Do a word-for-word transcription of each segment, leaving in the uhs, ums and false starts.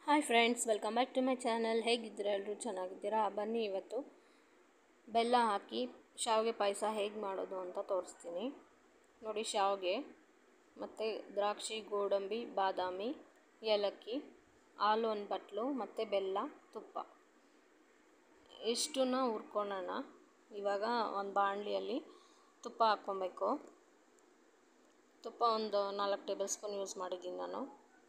Hi friends, welcome back to my channel. ಹೇಗಿದ್ದೀರಾ? ಎಲ್ಲರೂ ಚೆನ್ನಾಗಿದ್ದೀರಾ? ಬನ್ನಿ ಇವತ್ತು ಬೆಲ್ಲ ಹಾಕಿ ಶಾವಿಗೆ ಪಾಯಸ ಹೇಗೆ ಮಾಡೋದು ಅಂತ ತೋರಿಸ್ತೀನಿ. ನೋಡಿ, ಶಾವಿಗೆ ಮತ್ತು ದ್ರಾಕ್ಷಿ, ಗೋಡಂಬಿ, ಬಾದಾಮಿ, ಏಲಕ್ಕಿ, ಹಾಲು ಒಂದು ಬಟ್ಲು ಮತ್ತು ಬೆಲ್ಲ, ತುಪ್ಪ ಇಷ್ಟನ್ನ ಹುರ್ಕೊಳ್ಳೋಣ. ಇವಾಗ ಒಂದು ಬಾಣಲಿಯಲ್ಲಿ ತುಪ್ಪ ಹಾಕ್ಕೊಬೇಕು. ತುಪ್ಪ ಒಂದು ನಾಲ್ಕು ಟೇಬಲ್ ಸ್ಪೂನ್ ಯೂಸ್ ಮಾಡಿದ್ದೀನಿ ನಾನು.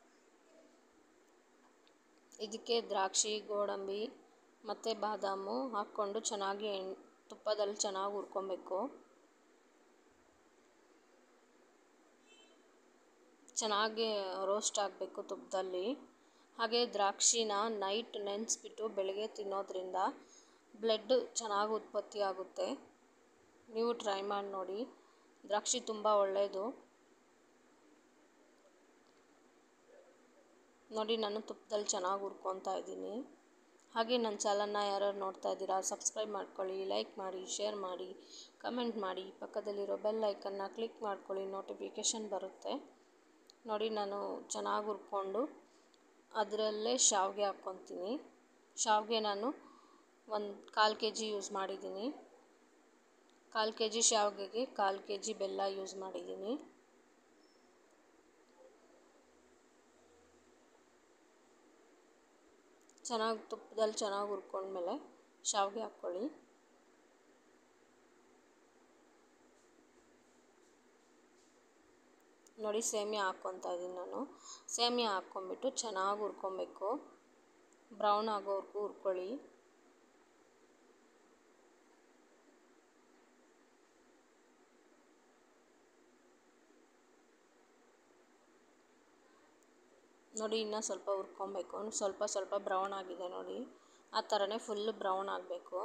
ಇದಕ್ಕೆ ದ್ರಾಕ್ಷಿ, ಗೋಡಂಬಿ ಮತ್ತು ಬಾದಾಮು ಹಾಕ್ಕೊಂಡು ಚೆನ್ನಾಗಿ ಎಣ್ಣೆ ತುಪ್ಪದಲ್ಲಿ ಚೆನ್ನಾಗಿ ಹುರ್ಕೊಬೇಕು. ಚೆನ್ನಾಗಿ ರೋಸ್ಟ್ ಆಗಬೇಕು ತುಪ್ಪದಲ್ಲಿ. ಹಾಗೆ ದ್ರಾಕ್ಷಿನ ನೈಟ್ ನೆನೆಸ್ಬಿಟ್ಟು ಬೆಳಗ್ಗೆ ತಿನ್ನೋದ್ರಿಂದ ಬ್ಲಡ್ ಚೆನ್ನಾಗಿ ಉತ್ಪತ್ತಿ ಆಗುತ್ತೆ. ನೀವು ಟ್ರೈ ಮಾಡಿ ನೋಡಿ. ದ್ರಾಕ್ಷಿ ತುಂಬ ಒಳ್ಳೆಯದು. ನೋಡಿ, ನಾನು ತುಪ್ಪದಲ್ಲಿ ಚೆನ್ನಾಗಿ ಹುರ್ಕೊತಾ ಇದ್ದೀನಿ. ಹಾಗೆ ನನ್ನ ಚಾನಲ್ನ ಯಾರ್ಯಾರು ನೋಡ್ತಾ ಇದ್ದೀರಾ, ಸಬ್ಸ್ಕ್ರೈಬ್ ಮಾಡ್ಕೊಳ್ಳಿ, ಲೈಕ್ ಮಾಡಿ, ಶೇರ್ ಮಾಡಿ, ಕಮೆಂಟ್ ಮಾಡಿ. ಪಕ್ಕದಲ್ಲಿರೋ ಬೆಲ್ ಐಕನ್ನ ಕ್ಲಿಕ್ ಮಾಡ್ಕೊಳ್ಳಿ, ನೋಟಿಫಿಕೇಷನ್ ಬರುತ್ತೆ. ನೋಡಿ, ನಾನು ಚೆನ್ನಾಗಿ ಹುರ್ಕೊಂಡು ಅದರಲ್ಲೇ ಶಾವಿಗೆ ಹಾಕ್ಕೊತೀನಿ. ಶಾವಿಗೆ ನಾನು ಒಂದು ಕಾಲು ಕೆ ಜಿ ಯೂಸ್ ಮಾಡಿದ್ದೀನಿ. ಕಾಲು ಕೆ ಜಿ ಶಾವಿಗೆಗೆ ಕಾಲು ಕೆ ಜಿ ಬೆಲ್ಲ ಯೂಸ್ ಮಾಡಿದ್ದೀನಿ. ಚೆನ್ನಾಗಿ ತುಪ್ಪದಲ್ಲಿ ಚೆನ್ನಾಗಿ ಹುರ್ಕೊಂಡ್ಮೇಲೆ ಶಾವಿಗೆ ಹಾಕ್ಕೊಳ್ಳಿ. ನೋಡಿ, ಸೇಮಿಯಾ ಹಾಕ್ಕೊತಾ ಇದ್ದೀನಿ ನಾನು. ಸೇಮಿಯಾ ಹಾಕ್ಕೊಂಬಿಟ್ಟು ಚೆನ್ನಾಗಿ ಹುರ್ಕೊಬೇಕು. ಬ್ರೌನ್ ಆಗೋವರೆಗೂ ಹುರ್ಕೊಳ್ಳಿ. ನೋಡಿ, ಇನ್ನೂ ಸ್ವಲ್ಪ ಹುರ್ಕೊಬೇಕು. ಸ್ವಲ್ಪ ಸ್ವಲ್ಪ ಬ್ರೌನ್ ಆಗಿದೆ ನೋಡಿ, ಆ ಥರನೇ ಫುಲ್ಲು ಬ್ರೌನ್ ಆಗಬೇಕು.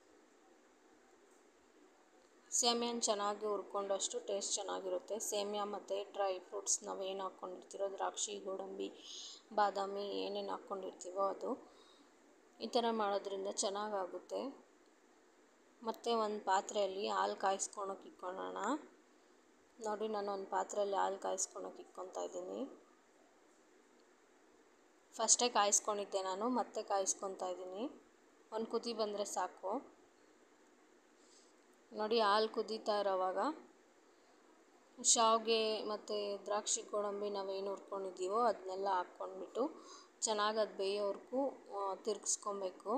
ಸೇಮಿಯಾನ ಚೆನ್ನಾಗಿ ಹುರ್ಕೊಂಡಷ್ಟು ಟೇಸ್ಟ್ ಚೆನ್ನಾಗಿರುತ್ತೆ. ಸೇಮಿಯಾ ಮತ್ತು ಡ್ರೈ ಫ್ರೂಟ್ಸ್ ನಾವೇನು ಹಾಕ್ಕೊಂಡಿರ್ತೀರೋ, ದ್ರಾಕ್ಷಿ, ಗೋಡಂಬಿ, ಬಾದಾಮಿ ಏನೇನು ಹಾಕ್ಕೊಂಡಿರ್ತೀವೋ ಅದು ಈ ಥರ ಮಾಡೋದ್ರಿಂದ ಚೆನ್ನಾಗಾಗುತ್ತೆ. ಮತ್ತು ಒಂದು ಪಾತ್ರೆಯಲ್ಲಿ ಹಾಲು ಕಾಯಿಸ್ಕೊಳಕ್ಕೆ ಇಟ್ಕೊಳ್ಳೋಣ. ನೋಡಿ, ನಾನು ಒಂದು ಪಾತ್ರೆಯಲ್ಲಿ ಹಾಲು ಕಾಯಿಸ್ಕೊಳಕ್ಕೆ ಇಟ್ಕೊತಾ ಇದ್ದೀನಿ. ಫಸ್ಟೇ ಕಾಯಿಸ್ಕೊಂಡಿದ್ದೆ ನಾನು, ಮತ್ತೆ ಕಾಯಿಸ್ಕೊತಾ ಇದ್ದೀನಿ. ಒಂದು ಕುದಿ ಬಂದರೆ ಸಾಕು. ನೋಡಿ, ಹಾಲು ಕುದೀತಾ ಇರೋವಾಗ ಶಾವಿಗೆ ಮತ್ತು ದ್ರಾಕ್ಷಿ, ಗೋಡಂಬಿ ನಾವೇನು ಹುರ್ಕೊಂಡಿದ್ದೀವೋ ಅದನ್ನೆಲ್ಲ ಹಾಕ್ಕೊಂಡ್ಬಿಟ್ಟು ಚೆನ್ನಾಗಿ ಅದು ಬೇಯೋವರೆಗೂ ತಿರ್ಗಿಸ್ಕೊಬೇಕು.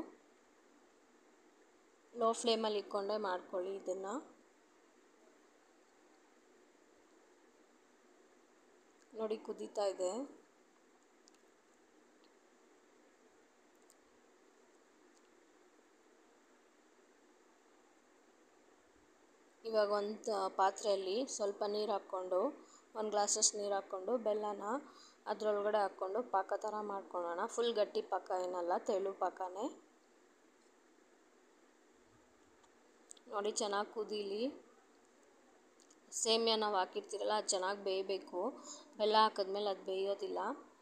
ಲೋ ಫ್ಲೇಮಲ್ಲಿ ಇಟ್ಕೊಂಡೇ ಮಾಡ್ಕೊಳ್ಳಿ ಇದನ್ನು. ನೋಡಿ, ಕುದೀತಾ ಇದೆ. ಇವಾಗ ಒಂದು ಪಾತ್ರೆಯಲ್ಲಿ ಸ್ವಲ್ಪ ನೀರು ಹಾಕ್ಕೊಂಡು, ಒಂದು ಗ್ಲಾಸಷ್ಟು ನೀರು ಹಾಕ್ಕೊಂಡು ಬೆಲ್ಲನ ಅದರೊಳಗಡೆ ಹಾಕ್ಕೊಂಡು ಪಾಕ ಥರ ಮಾಡ್ಕೊಳ್ಳೋಣ. ಫುಲ್ ಗಟ್ಟಿ ಪಾಕ ಏನಲ್ಲ, ತೆಳು ಪಾಕನೇ. ನೋಡಿ, ಚೆನ್ನಾಗಿ ಕುದೀಲಿ. ಸೇಮಿಯಾ ನಾವು ಹಾಕಿರ್ತೀರಲ್ಲ ಅದು ಚೆನ್ನಾಗಿ ಬೇಯಬೇಕು. ಬೆಲ್ಲ ಹಾಕಿದ್ಮೇಲೆ ಅದು ಬೇಯೋದಿಲ್ಲ.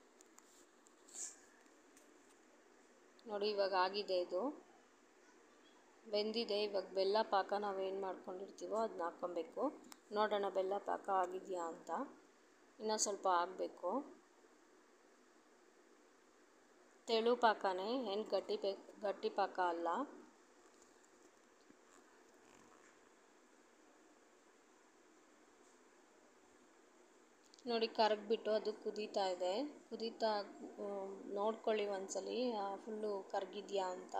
ನೋಡಿ, ಇವಾಗ ಆಗಿದೆ, ಇದು ಬೆಂದಿದೆ. ಇವಾಗ ಬೆಲ್ಲ ಪಾಕ ನಾವೇನು ಮಾಡ್ಕೊಂಡಿರ್ತೀವೋ ಅದನ್ನ ಹಾಕ್ಕೊಬೇಕು. ನೋಡೋಣ ಬೆಲ್ಲ ಪಾಕ ಆಗಿದೆಯಾ ಅಂತ. ಇನ್ನೂ ಸ್ವಲ್ಪ ಆಗಬೇಕು. ತೆಳು ಪಾಕನೇ, ಏನು ಗಟ್ಟಿ ಪೇ ಗಟ್ಟಿ ಪಾಕ ಅಲ್ಲ. ನೋಡಿ, ಕರಗಿಬಿಟ್ಟು ಅದು ಕುದೀತಾ ಇದೆ. ಕುದೀತಾ ನೋಡ್ಕೊಳ್ಳಿ ಒಂದ್ಸಲಿ ಫುಲ್ಲು ಕರಗಿದೆಯಾ ಅಂತ.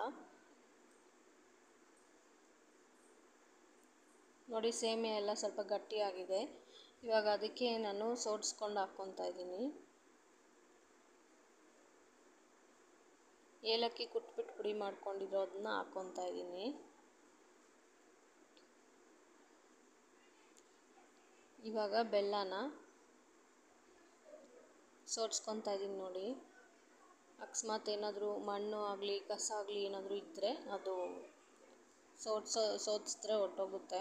ನೋಡಿ, ಸೇಮಿಯಾ ಎಲ್ಲ ಸ್ವಲ್ಪ ಗಟ್ಟಿಯಾಗಿದೆ. ಇವಾಗ ಅದಕ್ಕೆ ನಾನು ಸೋಡಿಸ್ಕೊಂಡು ಹಾಕ್ಕೊತಾ ಇದ್ದೀನಿ. ಏಲಕ್ಕಿ ಕುಟ್ಬಿಟ್ಟು ಪುಡಿ ಮಾಡ್ಕೊಂಡಿರೋದನ್ನ ಹಾಕ್ಕೊತಾ ಇದ್ದೀನಿ. ಇವಾಗ ಬೆಲ್ಲನ ಸೋಡಿಸ್ಕೊತಾ ಇದ್ದೀನಿ. ನೋಡಿ, ಅಕಸ್ಮಾತ್ ಏನಾದರೂ ಮಣ್ಣು ಆಗಲಿ ಕಸ ಆಗಲಿ ಏನಾದರೂ ಇದ್ದರೆ ಅದು ಸೋಡ್ಸೋ ಸೋದಿಸಿದ್ರೆ ಹೊರ್ಟೋಗುತ್ತೆ.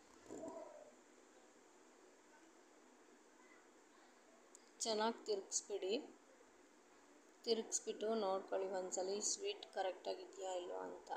ಚೆನ್ನಾಗಿ ತಿರುಗಿಸ್ಬಿಡಿ. ತಿರುಗಿಸ್ಬಿಟ್ಟು ನೋಡ್ಕೊಳ್ಳಿ ಒಂದ್ಸಲಿ ಸ್ವೀಟ್ ಕರೆಕ್ಟಾಗಿದೆಯಾ ಇಲ್ವೋ ಅಂತ.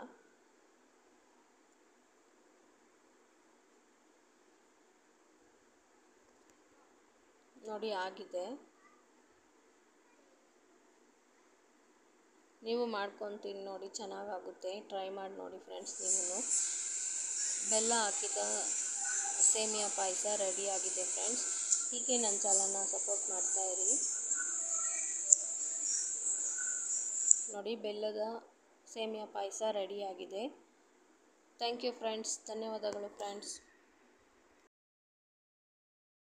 ನೋಡಿ, ಆಗಿದೆ. ನೀವು ಮಾಡ್ಕೊತೀನಿ ನೋಡಿ, ಚೆನ್ನಾಗಾಗುತ್ತೆ. ಟ್ರೈ ಮಾಡಿ ನೋಡಿ ಫ್ರೆಂಡ್ಸ್. ನೀವು ಬೆಲ್ಲ ಹಾಕಿದ ಸೇಮಿಯಾ ಪಾಯಸ ರೆಡಿಯಾಗಿದೆ ಫ್ರೆಂಡ್ಸ್. ಹೀಗೆ ನನ್ನ ಚಾನಲ್ನ ಸಪೋರ್ಟ್ ಮಾಡ್ತಾಯಿರಿ ನೋಡಿ. ಬೆಲ್ಲದ ಸೇಮಿಯಾ ಪಾಯಸ ರೆಡಿಯಾಗಿದೆ. Thank you friends. ಧನ್ಯವಾದಗಳು ಫ್ರೆಂಡ್ಸ್.